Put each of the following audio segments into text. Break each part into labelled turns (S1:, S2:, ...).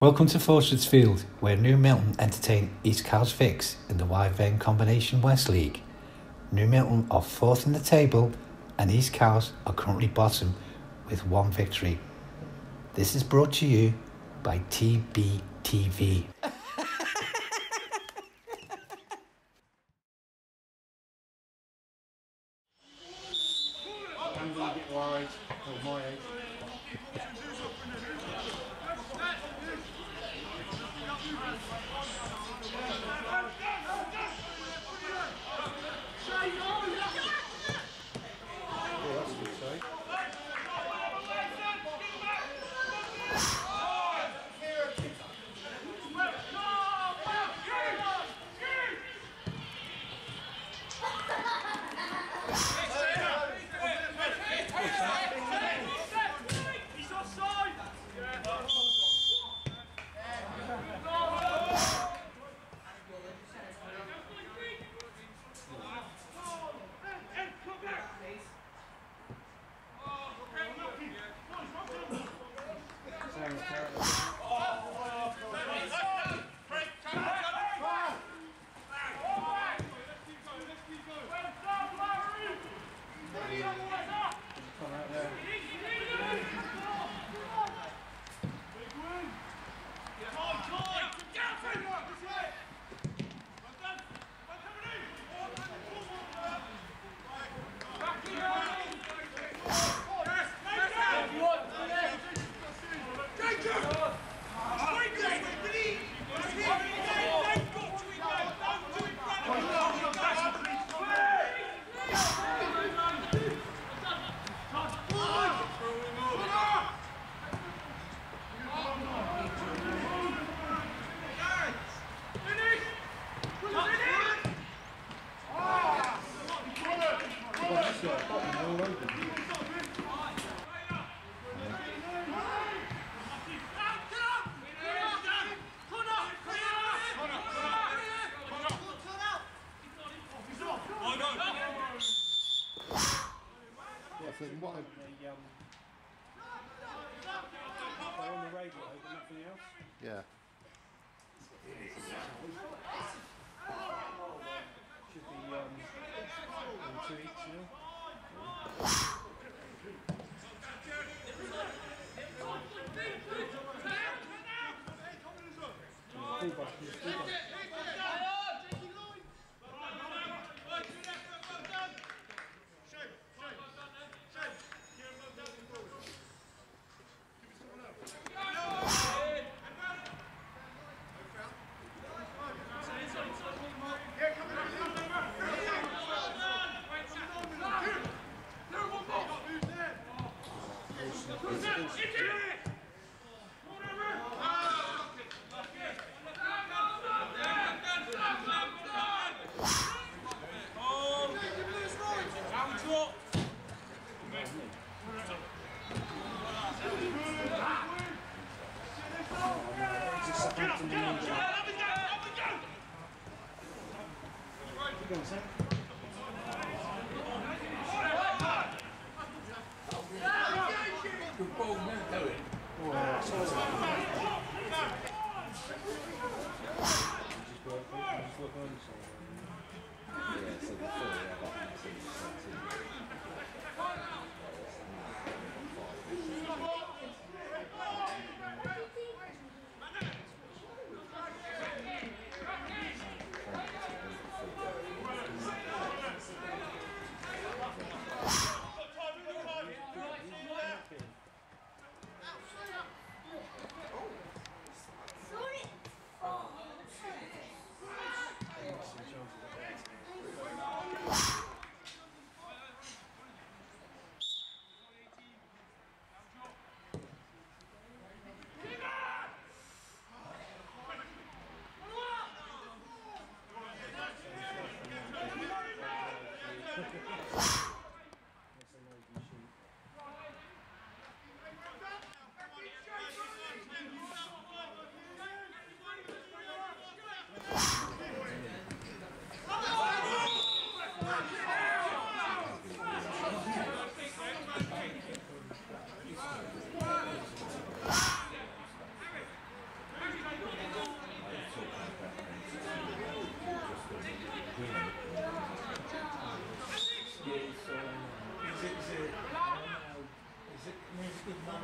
S1: Welcome to Fortress Field, where New Milton entertain East Cowes Fix in the Wide Vane Combination West League. New Milton are fourth in the table and East Cowes are currently bottom with one victory. This is brought to you by TBTV.
S2: They're on the radio, but nothing else?
S3: Yeah.
S2: Should be in 2 weeks now.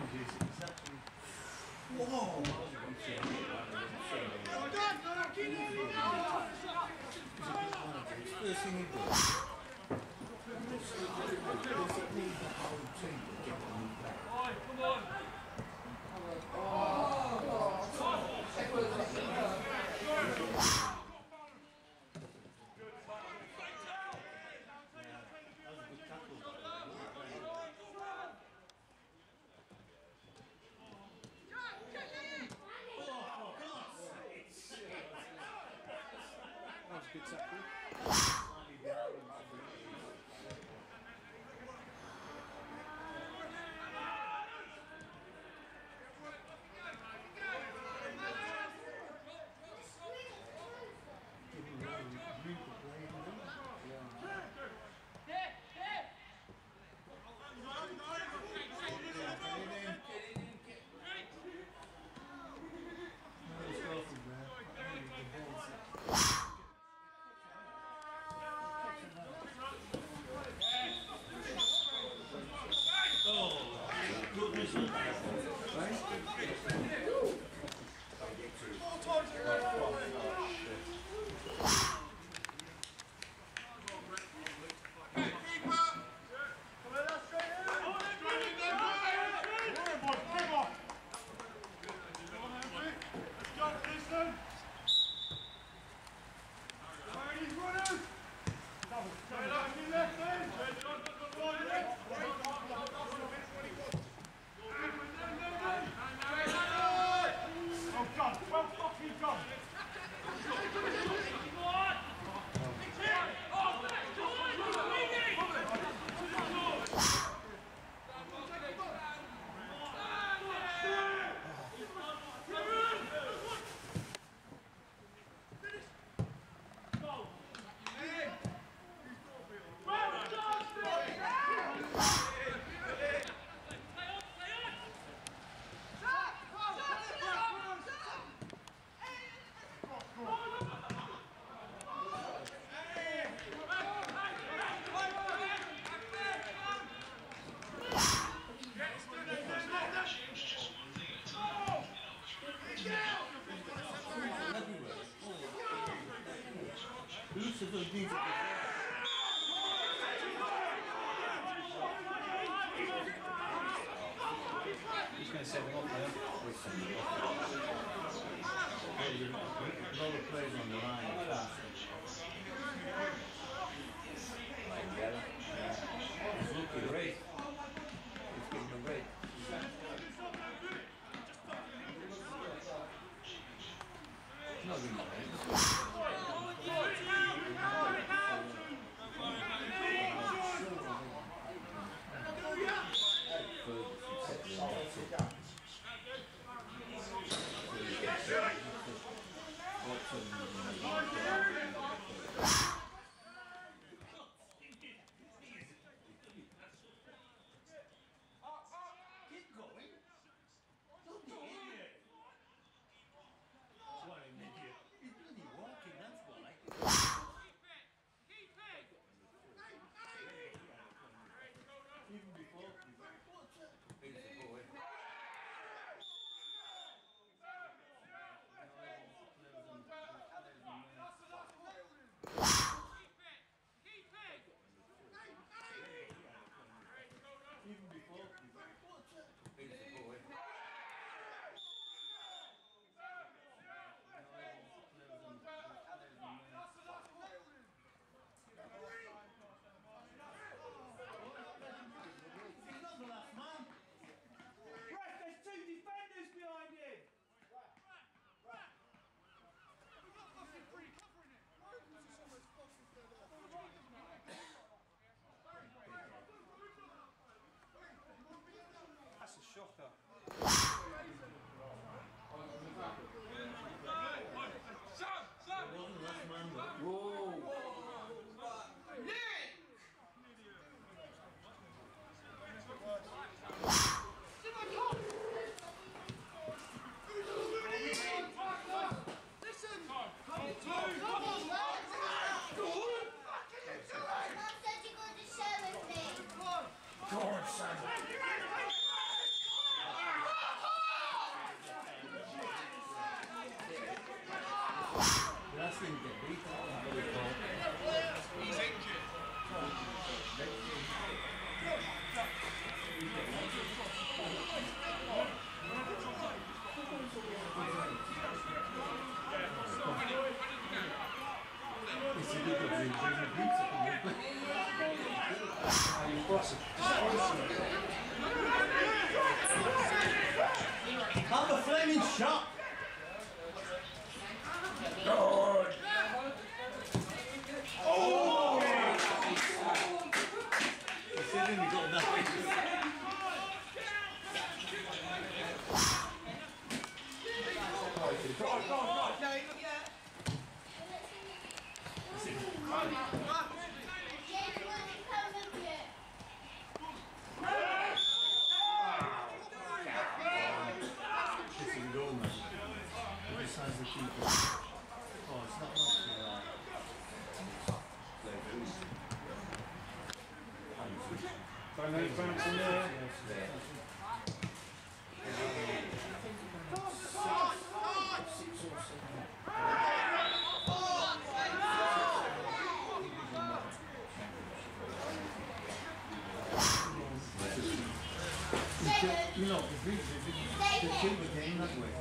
S3: First thing he does. Basically, the whole team to get them back.
S2: Come on! That was a good tackle.
S3: He's going to set them up there. A lot of players on the line. He's looking great. He's getting them great. Not keep going. Don't be an idiot. What an idiot. He's bloody walking, that's why. Keep it! Even before. Big boy. Even before. Big boy. He's not the last man.
S2: Ref, there's two defenders behind him! That's a shocker.
S3: It wasn't the last man, though. Whoa!
S4: Nick! Listen! Come on, lads! What can you do?
S5: Mom said you're going to share with me.
S3: Go on, son.
S2: Don't know if Frank's in there.
S5: You know, the keeper came that way.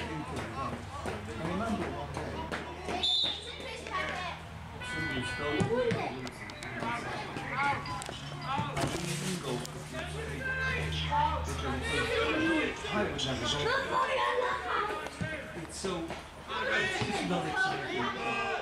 S5: I remember one day, somebody stole it. I didn't even go for I would never go. It's so, it's not exciting.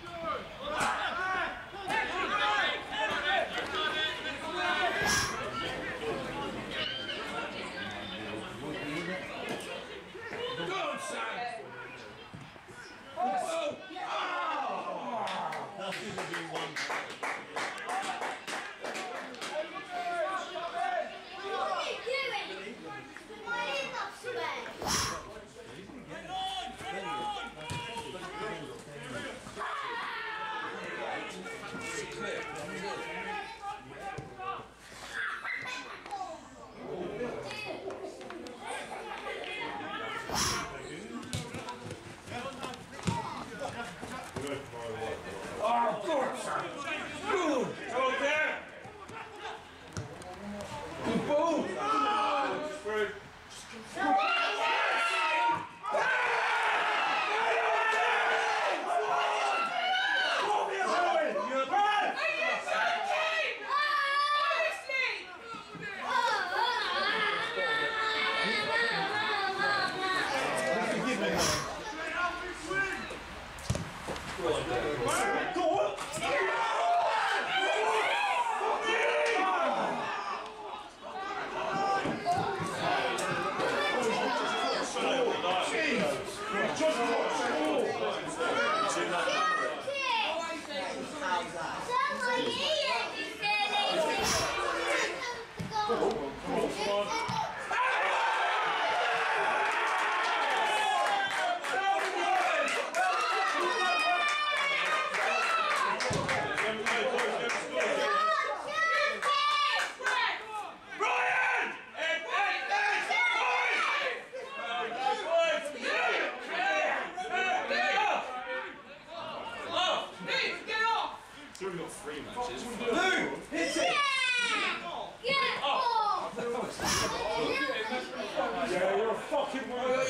S2: Yeah, you're a fucking warrior.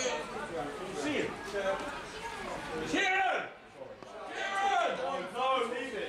S2: See it. Kieran! Kieran! No, leave it.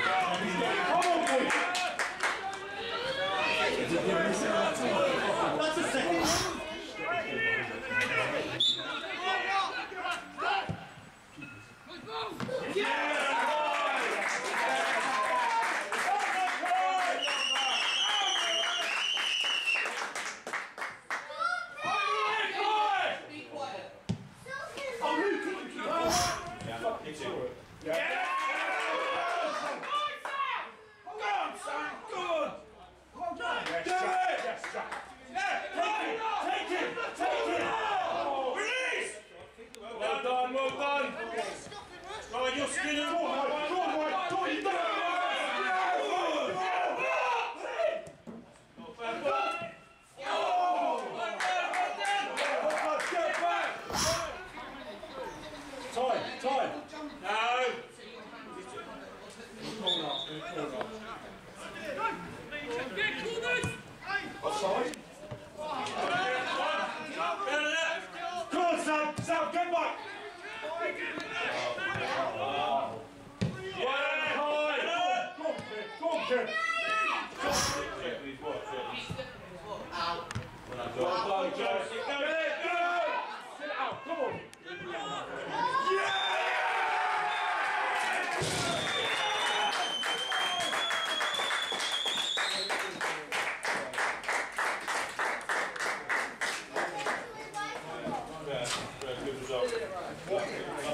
S4: That's
S2: Check
S3: his watch, yeah.
S2: Well done, Joe. Sit down. Sit out. Come on.
S3: Yeah, good result.